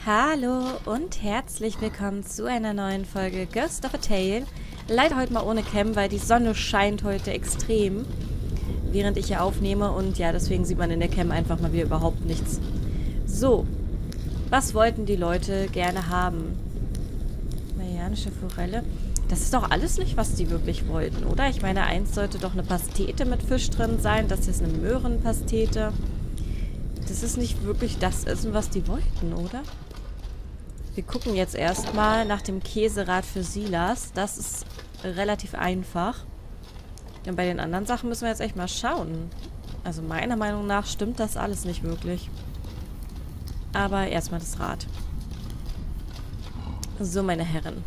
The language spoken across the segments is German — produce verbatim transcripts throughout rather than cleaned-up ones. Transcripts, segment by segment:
Hallo und herzlich willkommen zu einer neuen Folge Ghost of a Tale. Leider heute mal ohne Cam, weil die Sonne scheint heute extrem, während ich hier aufnehme. Und ja, deswegen sieht man in der Cam einfach mal wieder überhaupt nichts. So, was wollten die Leute gerne haben? Marianische Forelle. Das ist doch alles nicht, was die wirklich wollten, oder? Ich meine, eins sollte doch eine Pastete mit Fisch drin sein. Das hier ist eine Möhrenpastete. Das ist nicht wirklich das Essen, was die wollten, oder? Wir gucken jetzt erstmal nach dem Käserad für Silas. Das ist relativ einfach. Und bei den anderen Sachen müssen wir jetzt echt mal schauen. Also meiner Meinung nach stimmt das alles nicht wirklich. Aber erstmal das Rad. So, meine Herren.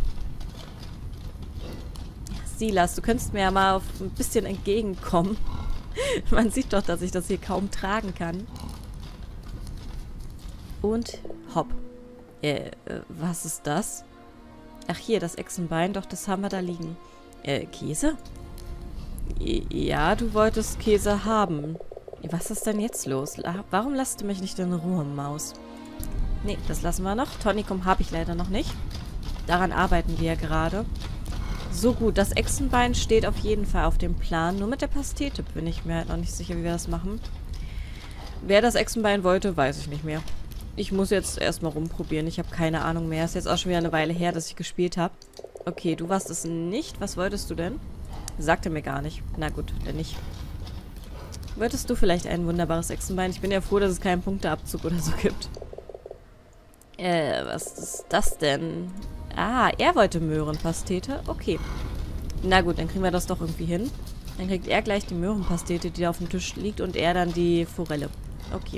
Silas, du könntest mir ja mal auf ein bisschen entgegenkommen. Man sieht doch, dass ich das hier kaum tragen kann. Und hopp. Äh, was ist das? Ach, hier, das Echsenbein. Doch, das haben wir da liegen. Äh, Käse? Ja, du wolltest Käse haben. Was ist denn jetzt los? Warum lässt du mich nicht in Ruhe, Maus? Nee, das lassen wir noch. Tonikum habe ich leider noch nicht. Daran arbeiten wir ja gerade. So gut, das Echsenbein steht auf jeden Fall auf dem Plan. Nur mit der Pastete bin ich mir halt noch nicht sicher, wie wir das machen. Wer das Echsenbein wollte, weiß ich nicht mehr. Ich muss jetzt erstmal rumprobieren. Ich habe keine Ahnung mehr. Ist jetzt auch schon wieder eine Weile her, dass ich gespielt habe. Okay, du warst es nicht. Was wolltest du denn? Sagte mir gar nicht. Na gut, dann nicht. Wolltest du vielleicht ein wunderbares Echsenbein? Ich bin ja froh, dass es keinen Punkteabzug oder so gibt. Äh, was ist das denn? Ah, er wollte Möhrenpastete. Okay. Na gut, dann kriegen wir das doch irgendwie hin. Dann kriegt er gleich die Möhrenpastete, die da auf dem Tisch liegt, und er dann die Forelle. Okay.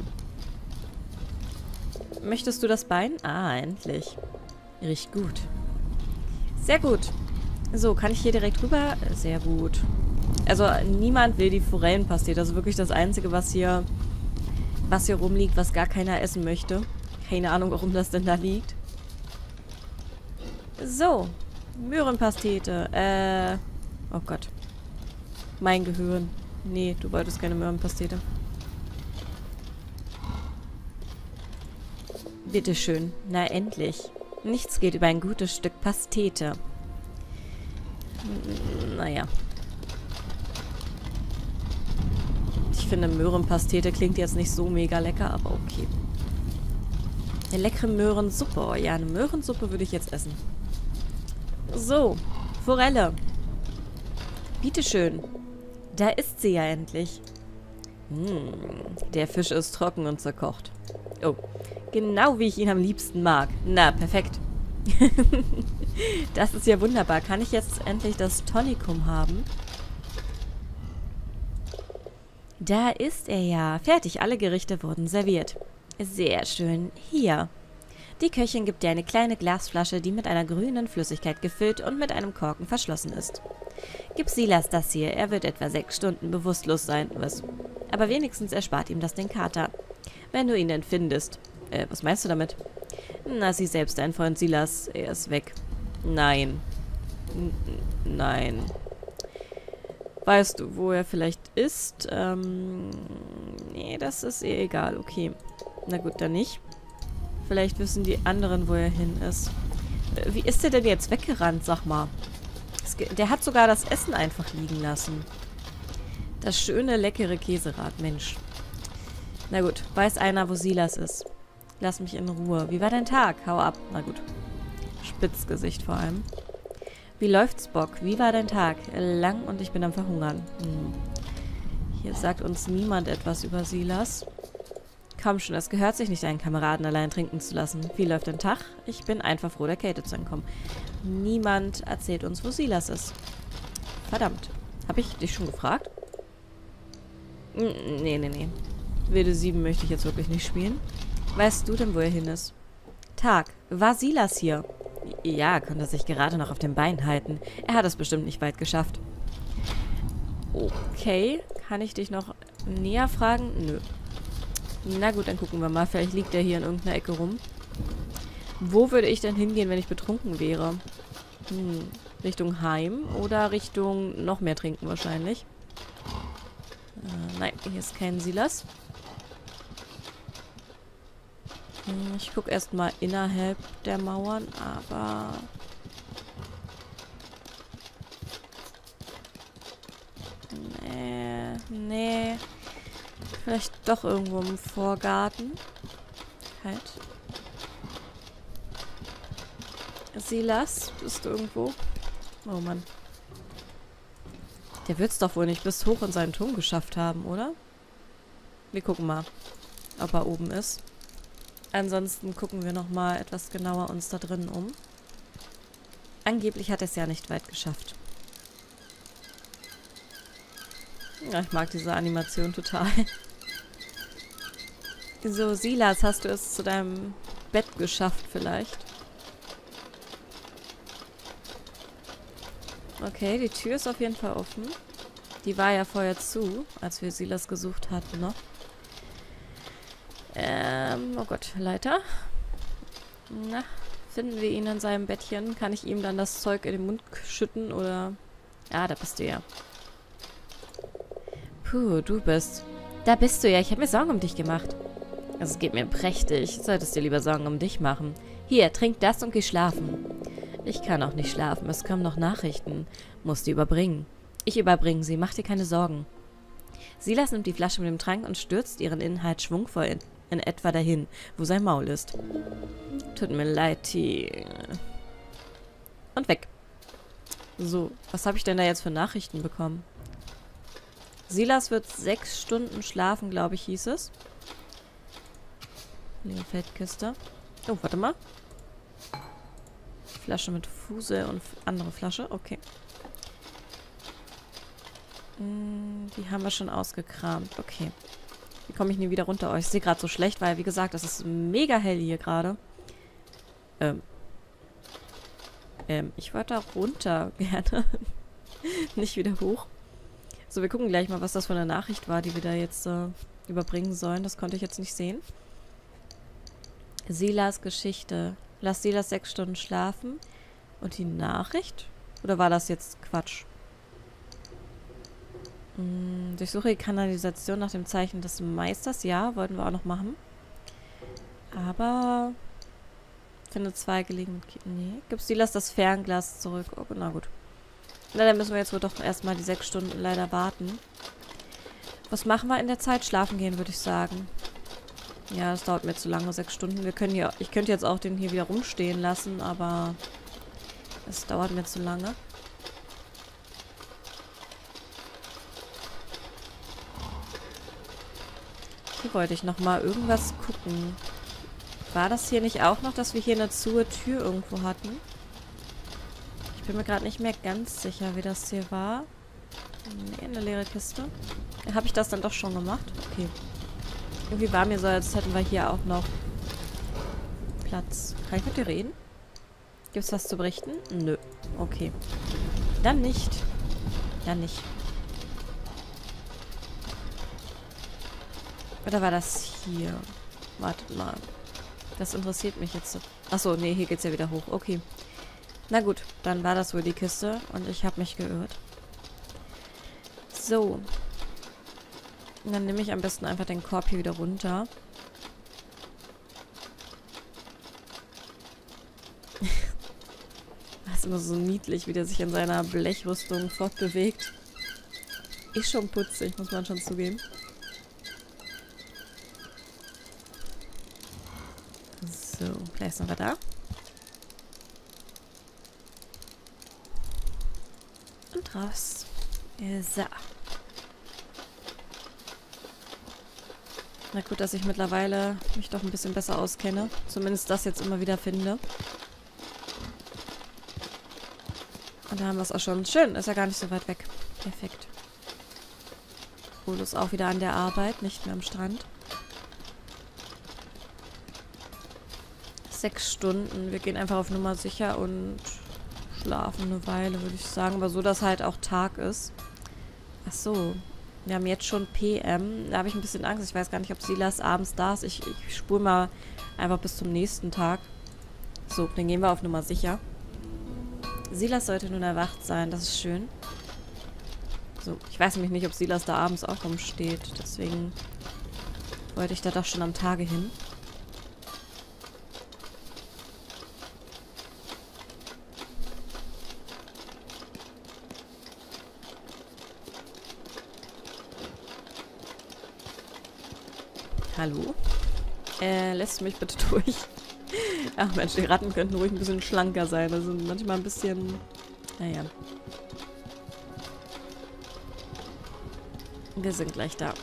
Möchtest du das Bein? Ah, endlich. Riecht gut. Sehr gut. So, kann ich hier direkt rüber? Sehr gut. Also, niemand will die Forellenpastete. Das ist wirklich das Einzige, was hier, was hier rumliegt, was gar keiner essen möchte. Keine Ahnung, warum das denn da liegt. So. Möhrenpastete. Äh. Oh Gott. Mein Gehirn. Nee, du wolltest keine Möhrenpastete. Bitteschön. Na, endlich. Nichts geht über ein gutes Stück Pastete. Naja. Ich finde, Möhrenpastete klingt jetzt nicht so mega lecker, aber okay. Eine leckere Möhrensuppe. Oh ja, eine Möhrensuppe würde ich jetzt essen. So. Forelle. Bitteschön. Da ist sie ja endlich. Hm, der Fisch ist trocken und zerkocht. Oh. Genau wie ich ihn am liebsten mag. Na, perfekt. Das ist ja wunderbar. Kann ich jetzt endlich das Tonikum haben? Da ist er ja. Fertig. Alle Gerichte wurden serviert. Sehr schön. Hier. Die Köchin gibt dir eine kleine Glasflasche, die mit einer grünen Flüssigkeit gefüllt und mit einem Korken verschlossen ist. Gib Silas das hier. Er wird etwa sechs Stunden bewusstlos sein. Was? Aber wenigstens erspart ihm das den Kater. Wenn du ihn denn findest. Äh, was meinst du damit? Na, sieh selbst, dein Freund Silas. Er ist weg. Nein. N nein. Weißt du, wo er vielleicht ist? Ähm, nee, das ist eh egal. Okay. Na gut, dann nicht. Vielleicht wissen die anderen, wo er hin ist. Äh, wie ist der denn jetzt weggerannt, sag mal? Es, der hat sogar das Essen einfach liegen lassen. Das schöne, leckere Käserad, Mensch. Na gut, weiß einer, wo Silas ist. Lass mich in Ruhe. Wie war dein Tag? Hau ab. Na gut. Spitzgesicht vor allem. Wie läuft's, Bock? Wie war dein Tag? Lang und ich bin am Verhungern. Hm. Hier sagt uns niemand etwas über Silas. Komm schon, es gehört sich nicht, einen Kameraden allein trinken zu lassen. Wie läuft dein Tag? Ich bin einfach froh, der Kälte zu entkommen. Niemand erzählt uns, wo Silas ist. Verdammt. Habe ich dich schon gefragt? Nee, nee, nee. Wilde sieben möchte ich jetzt wirklich nicht spielen. Weißt du denn, wo er hin ist? Tag. War Silas hier? Ja, konnte sich gerade noch auf dem Bein halten. Er hat es bestimmt nicht weit geschafft. Okay. Kann ich dich noch näher fragen? Nö. Na gut, dann gucken wir mal. Vielleicht liegt er hier in irgendeiner Ecke rum. Wo würde ich denn hingehen, wenn ich betrunken wäre? Hm. Richtung Heim oder Richtung noch mehr trinken wahrscheinlich? Äh, nein, hier ist kein Silas. Ich gucke erstmal innerhalb der Mauern, aber... Nee, nee. Vielleicht doch irgendwo im Vorgarten. Halt. Silas, bist du irgendwo? Oh Mann. Der wird's doch wohl nicht bis hoch in seinen Turm geschafft haben, oder? Wir gucken mal, ob er oben ist. Ansonsten gucken wir nochmal etwas genauer uns da drinnen um. Angeblich hat er es ja nicht weit geschafft. Ja, ich mag diese Animation total. So, Silas, hast du es zu deinem Bett geschafft vielleicht? Okay, die Tür ist auf jeden Fall offen. Die war ja vorher zu, als wir Silas gesucht hatten noch. Ähm, oh Gott, Leiter. Na, finden wir ihn in seinem Bettchen? Kann ich ihm dann das Zeug in den Mund schütten oder... Ja, da bist du ja. Puh, du bist... Da bist du ja. Ich habe mir Sorgen um dich gemacht. Also, es geht mir prächtig. Solltest dir lieber Sorgen um dich machen. Hier, trink das und geh schlafen. Ich kann auch nicht schlafen. Es kommen noch Nachrichten. Muss die überbringen. Ich überbringe sie. Mach dir keine Sorgen. Silas nimmt die Flasche mit dem Trank und stürzt ihren Inhalt schwungvoll in, in etwa dahin, wo sein Maul ist. Tut mir leid, T. Und weg. So, was habe ich denn da jetzt für Nachrichten bekommen? Silas wird sechs Stunden schlafen, glaube ich, hieß es. Feldkiste. Oh, warte mal. Flasche mit Fusel und andere Flasche. Okay. Hm, die haben wir schon ausgekramt. Okay. Wie komme ich nie wieder runter? Oh, ich sehe gerade so schlecht, weil, wie gesagt, es ist mega hell hier gerade. Ähm. Ähm, ich wollte da runter gerne. Nicht wieder hoch. So, wir gucken gleich mal, was das für eine Nachricht war, die wir da jetzt äh, überbringen sollen. Das konnte ich jetzt nicht sehen. Silas Geschichte. Lass Silas sechs Stunden schlafen. Und die Nachricht? Oder war das jetzt Quatsch? Hm, durchsuche die Kanalisation nach dem Zeichen des Meisters. Ja, wollten wir auch noch machen. Aber... Finde zwei Gelegenheiten. Nee. Gib Silas das Fernglas zurück. Oh, na gut. Na, dann müssen wir jetzt wohl doch erstmal die sechs Stunden leider warten. Was machen wir in der Zeit? Schlafen gehen, würde ich sagen. Ja, das dauert mir zu lange, sechs Stunden. Wir können hier, ich könnte jetzt auch den hier wieder rumstehen lassen, aber es dauert mir zu lange. Hier wollte ich nochmal irgendwas gucken. War das hier nicht auch noch, dass wir hier eine zuhe Tür irgendwo hatten? Ich bin mir gerade nicht mehr ganz sicher, wie das hier war. Nee, eine leere Kiste. Habe ich das dann doch schon gemacht? Okay. Irgendwie war mir so, als hätten wir hier auch noch Platz. Kann ich mit dir reden? Gibt es was zu berichten? Nö. Okay. Dann nicht. Dann nicht. Oder war das hier? Wartet mal. Das interessiert mich jetzt. Achso, nee, hier geht's ja wieder hoch. Okay. Na gut, dann war das wohl die Kiste und ich habe mich geirrt. So. Und dann nehme ich am besten einfach den Korb hier wieder runter. Das ist immer so niedlich, wie der sich in seiner Blechrüstung fortbewegt. Ist schon putzig, muss man schon zugeben. So, vielleicht sind wir da. Und raus. So. Na gut, dass ich mittlerweile mich doch ein bisschen besser auskenne. Zumindest das jetzt immer wieder finde. Und da haben wir es auch schon. Schön, ist ja gar nicht so weit weg. Perfekt. Polo ist auch wieder an der Arbeit, nicht mehr am Strand. Sechs Stunden. Wir gehen einfach auf Nummer sicher und schlafen eine Weile, würde ich sagen. Aber so, dass halt auch Tag ist. Ach so. Wir haben jetzt schon P M. Da habe ich ein bisschen Angst. Ich weiß gar nicht, ob Silas abends da ist. Ich, ich spule mal einfach bis zum nächsten Tag. So, dann gehen wir auf Nummer sicher. Silas sollte nun erwacht sein. Das ist schön. So, ich weiß nämlich nicht, ob Silas da abends auch rumsteht. Deswegen wollte ich da doch schon am Tage hin. Hallo? Äh, lässt mich bitte durch. Ach Mensch, die Ratten könnten ruhig ein bisschen schlanker sein. Also manchmal ein bisschen... Naja. Wir sind gleich da.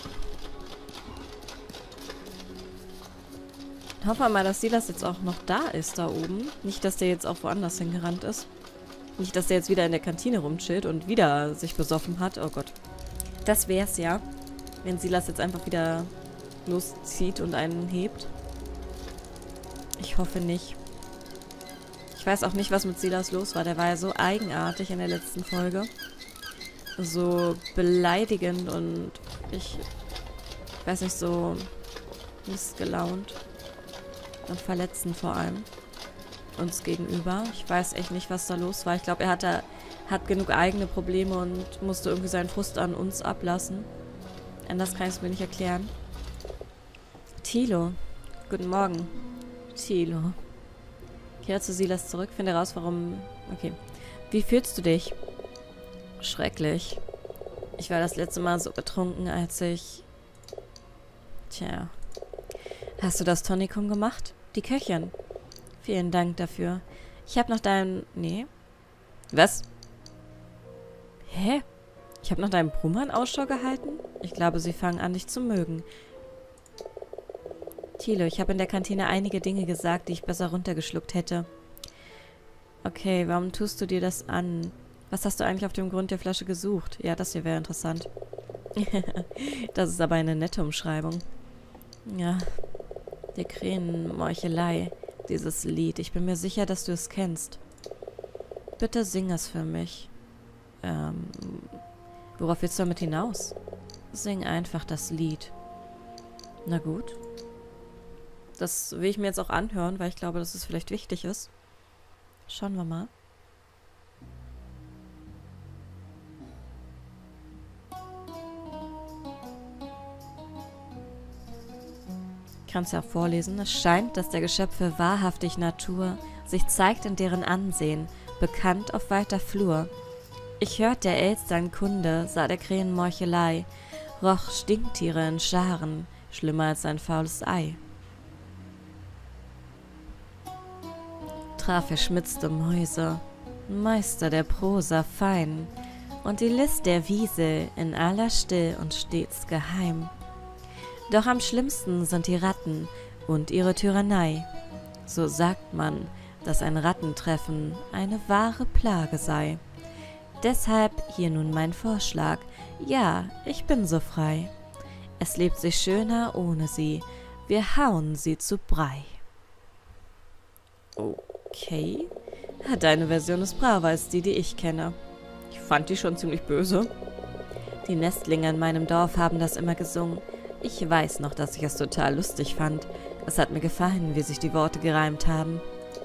Hoffen wir mal, dass Silas jetzt auch noch da ist, da oben. Nicht, dass der jetzt auch woanders hingerannt ist. Nicht, dass der jetzt wieder in der Kantine rumchillt und wieder sich besoffen hat. Oh Gott. Das wär's ja, wenn Silas jetzt einfach wieder loszieht und einen hebt. Ich hoffe nicht. Ich weiß auch nicht, was mit Silas los war. Der war ja so eigenartig in der letzten Folge. So beleidigend und ich weiß nicht, so missgelaunt. Und verletzend vor allem. Uns gegenüber. Ich weiß echt nicht, was da los war. Ich glaube, er hatte, hat genug eigene Probleme und musste irgendwie seinen Frust an uns ablassen. Anders kann ich es mir nicht erklären. Thilo. Guten Morgen. Thilo. Kehre zu Silas zurück. Finde raus, warum... Okay. Wie fühlst du dich? Schrecklich. Ich war das letzte Mal so betrunken, als ich... Tja. Hast du das Tonikum gemacht? Die Köchin. Vielen Dank dafür. Ich habe nach deinem... Nee. Was? Hä? Ich habe nach deinem Brummann Ausschau gehalten? Ich glaube, sie fangen an, dich zu mögen. Thilo, ich habe in der Kantine einige Dinge gesagt, die ich besser runtergeschluckt hätte. Okay, warum tust du dir das an? Was hast du eigentlich auf dem Grund der Flasche gesucht? Ja, das hier wäre interessant. Das ist aber eine nette Umschreibung. Ja, die Krähenmeuchelei, dieses Lied. Ich bin mir sicher, dass du es kennst. Bitte sing es für mich. Ähm, worauf willst du damit hinaus? Sing einfach das Lied. Na gut. Das will ich mir jetzt auch anhören, weil ich glaube, dass es vielleicht wichtig ist. Schauen wir mal. Ich kann es ja vorlesen. Es scheint, dass der Geschöpfe wahrhaftig Natur sich zeigt in deren Ansehen, bekannt auf weiter Flur. Ich hört der Elstern Kunde, sah der Krähen Meuchelei, roch Stinktiere in Scharen, schlimmer als ein faules Ei. Traf verschmitzte Mäuse, Meister der Prosa fein, und die List der Wiese in aller Still und stets geheim. Doch am schlimmsten sind die Ratten und ihre Tyrannei. So sagt man, dass ein Rattentreffen eine wahre Plage sei. Deshalb hier nun mein Vorschlag. Ja, ich bin so frei. Es lebt sich schöner ohne sie. Wir hauen sie zu Brei. Okay. Deine Version ist braver als die, die ich kenne. Ich fand die schon ziemlich böse. Die Nestlinge in meinem Dorf haben das immer gesungen. Ich weiß noch, dass ich es total lustig fand. Es hat mir gefallen, wie sich die Worte gereimt haben.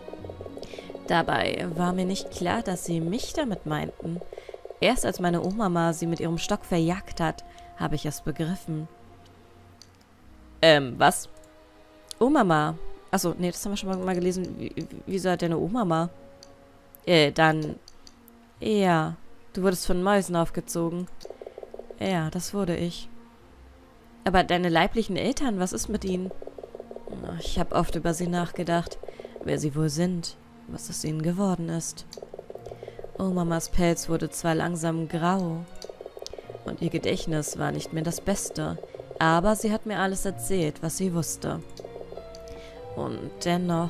Dabei war mir nicht klar, dass sie mich damit meinten. Erst als meine Oma sie mit ihrem Stock verjagt hat, habe ich es begriffen. Ähm, was? Oma. Achso, nee, das haben wir schon mal gelesen. Wie, wieso hat deine Oma? Äh, dann... Ja, du wurdest von Mäusen aufgezogen. Ja, das wurde ich. Aber deine leiblichen Eltern, was ist mit ihnen? Ich habe oft über sie nachgedacht, wer sie wohl sind, was aus ihnen geworden ist. Omamas Pelz wurde zwar langsam grau und ihr Gedächtnis war nicht mehr das Beste, aber sie hat mir alles erzählt, was sie wusste. Und dennoch...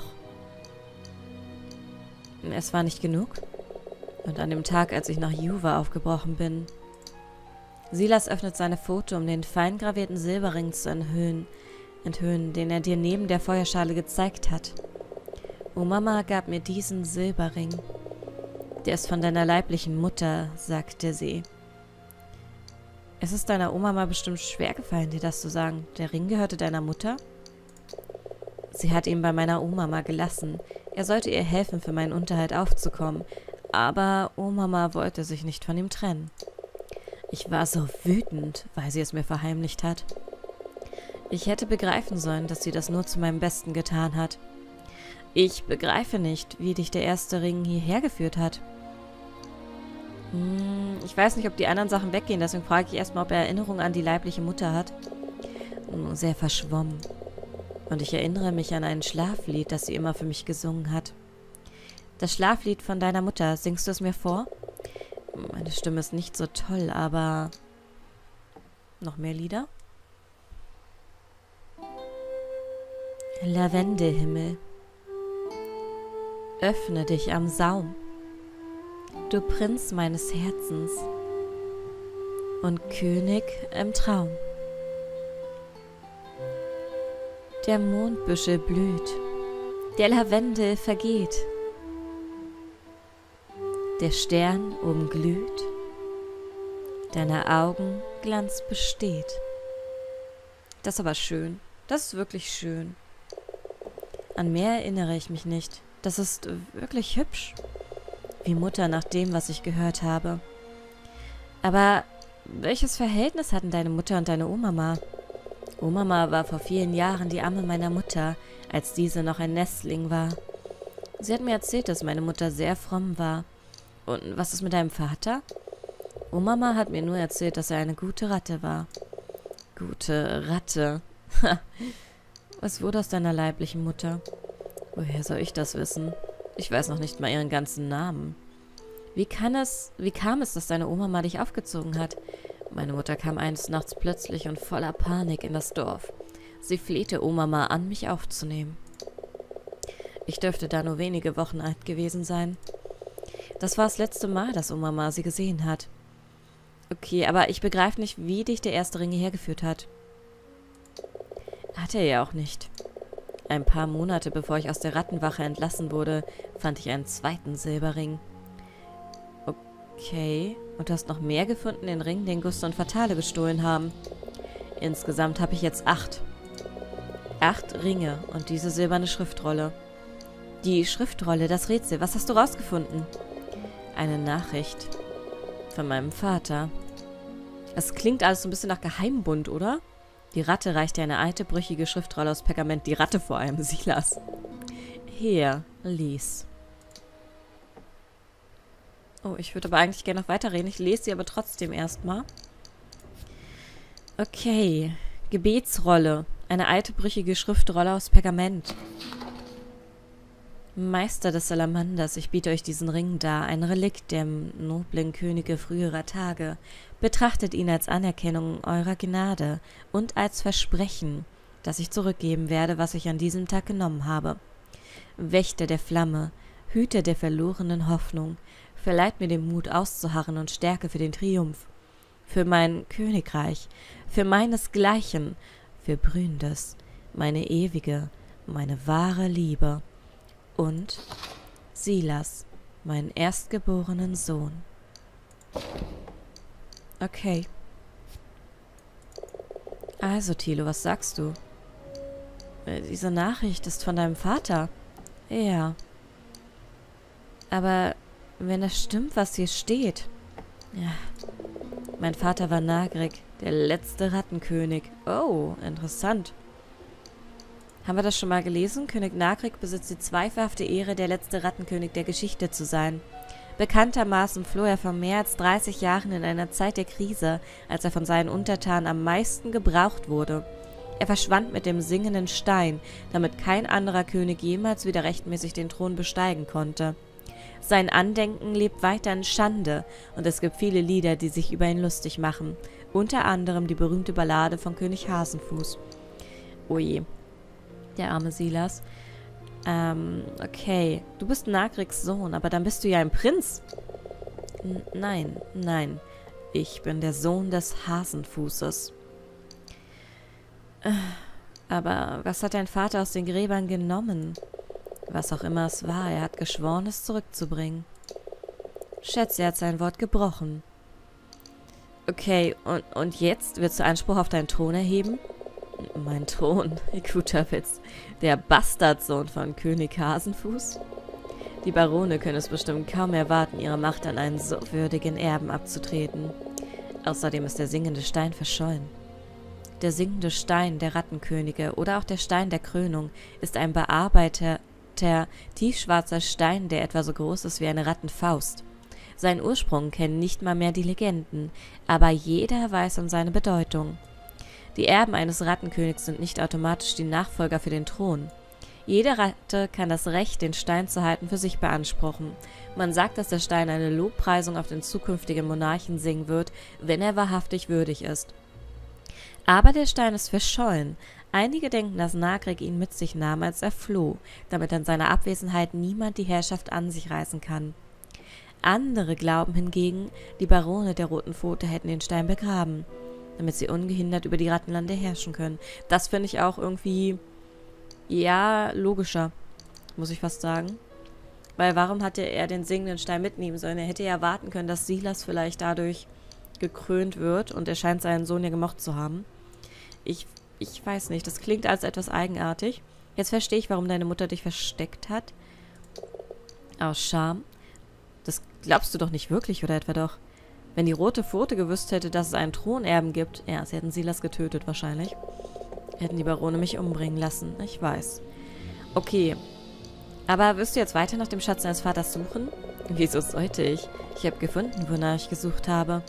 Es war nicht genug. Und an dem Tag, als ich nach Juva aufgebrochen bin... Silas öffnet seine Pfote, um den fein gravierten Silberring zu enthüllen, enthüllen, den er dir neben der Feuerschale gezeigt hat. Oma gab mir diesen Silberring. Der ist von deiner leiblichen Mutter, sagte sie. Es ist deiner Oma mal bestimmt schwer gefallen, dir das zu sagen. Der Ring gehörte deiner Mutter? Sie hat ihn bei meiner Oma mal gelassen. Er sollte ihr helfen, für meinen Unterhalt aufzukommen. Aber Oma wollte sich nicht von ihm trennen. Ich war so wütend, weil sie es mir verheimlicht hat. Ich hätte begreifen sollen, dass sie das nur zu meinem Besten getan hat. Ich begreife nicht, wie dich der erste Ring hierher geführt hat. Hm, ich weiß nicht, ob die anderen Sachen weggehen, deswegen frage ich erstmal, ob er Erinnerungen an die leibliche Mutter hat. sehr verschwommen. Und ich erinnere mich an ein Schlaflied, das sie immer für mich gesungen hat. Das Schlaflied von deiner Mutter, singst du es mir vor? Meine Stimme ist nicht so toll, aber... Noch mehr Lieder? Lavendelhimmel. Öffne dich am Saum, du Prinz meines Herzens und König im Traum. Der Mondbüschel blüht, der Lavendel vergeht, der Stern oben glüht, deine Augen Glanz besteht. Das ist aber schön, das ist wirklich schön. An mehr erinnere ich mich nicht. Das ist wirklich hübsch. Wie Mutter nach dem, was ich gehört habe. Aber welches Verhältnis hatten deine Mutter und deine Omama? Omama war vor vielen Jahren die Amme meiner Mutter, als diese noch ein Nestling war. Sie hat mir erzählt, dass meine Mutter sehr fromm war. Und was ist mit deinem Vater? Omama hat mir nur erzählt, dass er eine gute Ratte war. Gute Ratte. Was wurde aus deiner leiblichen Mutter? Woher soll ich das wissen? Ich weiß noch nicht mal ihren ganzen Namen. Wie kann es, wie kam es, dass deine Oma mal dich aufgezogen hat? Meine Mutter kam eines Nachts plötzlich und voller Panik in das Dorf. Sie flehte Oma mal an, mich aufzunehmen. Ich dürfte da nur wenige Wochen alt gewesen sein. Das war das letzte Mal, dass Oma mal sie gesehen hat. Okay, aber ich begreife nicht, wie dich der erste Ring hierher geführt hat. Hat er ja auch nicht. Ein paar Monate bevor ich aus der Rattenwache entlassen wurde, fand ich einen zweiten Silberring. Okay, und du hast noch mehr gefunden, den Ring, den Gustav und Fatale gestohlen haben. Insgesamt habe ich jetzt acht. Acht Ringe und diese silberne Schriftrolle. Die Schriftrolle, das Rätsel, was hast du rausgefunden? Eine Nachricht von meinem Vater. Es klingt alles so ein bisschen nach Geheimbund, oder? Die Ratte reicht dir eine alte, brüchige Schriftrolle aus Pergament. Die Ratte vor allem, Silas. Hier, lies. Oh, ich würde aber eigentlich gerne noch weiterreden. Ich lese sie aber trotzdem erstmal. Okay. Gebetsrolle. Eine alte, brüchige Schriftrolle aus Pergament. Meister des Salamanders, ich biete euch diesen Ring dar, ein Relikt der noblen Könige früherer Tage. Betrachtet ihn als Anerkennung eurer Gnade und als Versprechen, dass ich zurückgeben werde, was ich an diesem Tag genommen habe. Wächter der Flamme, Hüter der verlorenen Hoffnung, verleiht mir den Mut auszuharren und Stärke für den Triumph. Für mein Königreich, für meinesgleichen, für Bründes, meine ewige, meine wahre Liebe. Und Silas, meinen erstgeborenen Sohn. Okay. Also, Thilo, was sagst du? Äh, diese Nachricht ist von deinem Vater. Ja. Aber wenn das stimmt, was hier steht. Ja. Mein Vater war Nagrik, der letzte Rattenkönig. Oh, interessant. Haben wir das schon mal gelesen? König Nagrik besitzt die zweifelhafte Ehre, der letzte Rattenkönig der Geschichte zu sein. Bekanntermaßen floh er vor mehr als dreißig Jahren in einer Zeit der Krise, als er von seinen Untertanen am meisten gebraucht wurde. Er verschwand mit dem singenden Stein, damit kein anderer König jemals wieder rechtmäßig den Thron besteigen konnte. Sein Andenken lebt weiter in Schande, und es gibt viele Lieder, die sich über ihn lustig machen. Unter anderem die berühmte Ballade von König Hasenfuß. Oje. Der arme Silas. Ähm, okay. Du bist Nagriks Sohn, aber dann bist du ja ein Prinz. N- nein, nein. Ich bin der Sohn des Hasenfußes. Äh, aber was hat dein Vater aus den Gräbern genommen? Was auch immer es war, er hat geschworen, es zurückzubringen. Schätze, er hat sein Wort gebrochen. Okay, und, und jetzt willst du Anspruch auf deinen Thron erheben? Mein Thron, guter Witz. Der Bastardsohn von König Hasenfuß? Die Barone können es bestimmt kaum erwarten, ihre Macht an einen so würdigen Erben abzutreten. Außerdem ist der singende Stein verschollen. Der singende Stein der Rattenkönige oder auch der Stein der Krönung ist ein bearbeiteter, tiefschwarzer Stein, der etwa so groß ist wie eine Rattenfaust. Seinen Ursprung kennen nicht mal mehr die Legenden, aber jeder weiß um seine Bedeutung. Die Erben eines Rattenkönigs sind nicht automatisch die Nachfolger für den Thron. Jede Ratte kann das Recht, den Stein zu halten, für sich beanspruchen. Man sagt, dass der Stein eine Lobpreisung auf den zukünftigen Monarchen singen wird, wenn er wahrhaftig würdig ist. Aber der Stein ist verschollen. Einige denken, dass Nagreg ihn mit sich nahm, als er floh, damit in seiner Abwesenheit niemand die Herrschaft an sich reißen kann. Andere glauben hingegen, die Barone der Roten Pfote hätten den Stein begraben, damit sie ungehindert über die Rattenlande herrschen können. Das finde ich auch irgendwie, ja, logischer, muss ich fast sagen. Weil warum hatte er den singenden Stein mitnehmen sollen? Er hätte ja warten können, dass Silas vielleicht dadurch gekrönt wird und er scheint seinen Sohn ja gemocht zu haben. Ich, ich weiß nicht, das klingt als etwas eigenartig. Jetzt verstehe ich, warum deine Mutter dich versteckt hat. Aus Scham. Das glaubst du doch nicht wirklich, oder etwa doch? Wenn die Rote Pfote gewusst hätte, dass es einen Thronerben gibt, ja, sie hätten Silas getötet wahrscheinlich, hätten die Barone mich umbringen lassen. Ich weiß. Okay. Aber wirst du jetzt weiter nach dem Schatz deines Vaters suchen? Wieso sollte ich? Ich habe gefunden, wonach ich gesucht habe.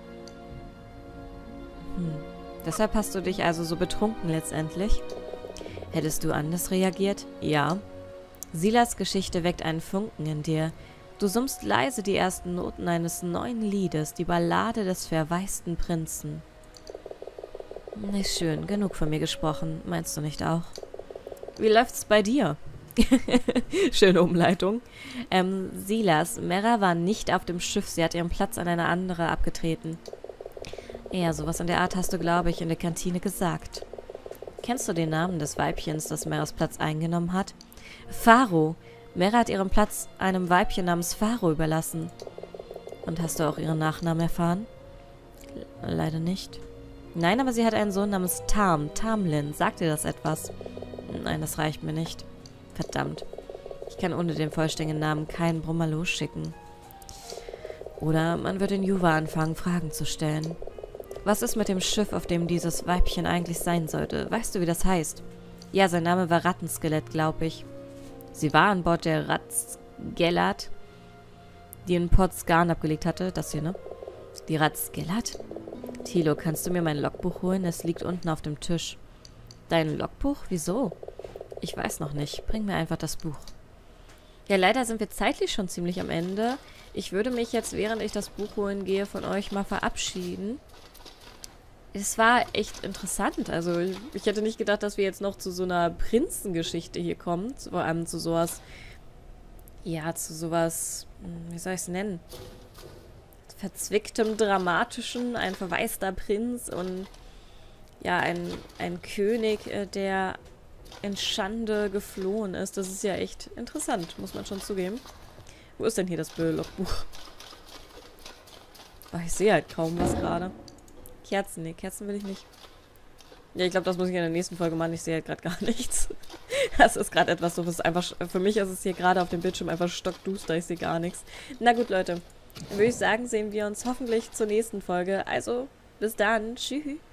Hm. Deshalb hast du dich also so betrunken letztendlich? Hättest du anders reagiert? Ja. Silas Geschichte weckt einen Funken in dir. Du summst leise die ersten Noten eines neuen Liedes, die Ballade des verwaisten Prinzen. Nicht schön, genug von mir gesprochen, meinst du nicht auch? Wie läuft's bei dir? Schöne Umleitung. Ähm, Silas, Mera war nicht auf dem Schiff, sie hat ihren Platz an eine andere abgetreten. Ja, sowas in der Art hast du, glaube ich, in der Kantine gesagt. Kennst du den Namen des Weibchens, das Meras Platz eingenommen hat? Faro. Mera hat ihren Platz einem Weibchen namens Faro überlassen. Und hast du auch ihren Nachnamen erfahren? Le- Leider nicht. Nein, aber sie hat einen Sohn namens Tam, Tamlin. Sagt dir das etwas? Nein, das reicht mir nicht. Verdammt. Ich kann ohne den vollständigen Namen keinen Brummer losschicken. Oder man wird in Juva anfangen, Fragen zu stellen. Was ist mit dem Schiff, auf dem dieses Weibchen eigentlich sein sollte? Weißt du, wie das heißt? Ja, sein Name war Rattenskelett, glaube ich. Sie war an Bord der Ratsgellat, die in Port Skarn abgelegt hatte. Das hier, ne? Die Ratsgellat? Thilo, kannst du mir mein Logbuch holen? Es liegt unten auf dem Tisch. Dein Logbuch? Wieso? Ich weiß noch nicht. Bring mir einfach das Buch. Ja, leider sind wir zeitlich schon ziemlich am Ende. Ich würde mich jetzt, während ich das Buch holen gehe, von euch mal verabschieden. Es war echt interessant. Also, ich hätte nicht gedacht, dass wir jetzt noch zu so einer Prinzengeschichte hier kommen. Vor allem zu sowas, ja, zu sowas, wie soll ich es nennen? Verzwicktem, dramatischen, ein verwaister Prinz und ja, ein, ein König, äh, der in Schande geflohen ist. Das ist ja echt interessant, muss man schon zugeben. Wo ist denn hier das Logbuch? Oh, ich sehe halt kaum was gerade. Kerzen, nee, Kerzen will ich nicht. Ja, ich glaube, das muss ich in der nächsten Folge machen. Ich sehe halt gerade gar nichts. Das ist gerade etwas so, was einfach, für mich ist es hier gerade auf dem Bildschirm einfach stockduster. Ich sehe gar nichts. Na gut, Leute. Dann würde ich sagen, sehen wir uns hoffentlich zur nächsten Folge. Also, bis dann. Tschüss.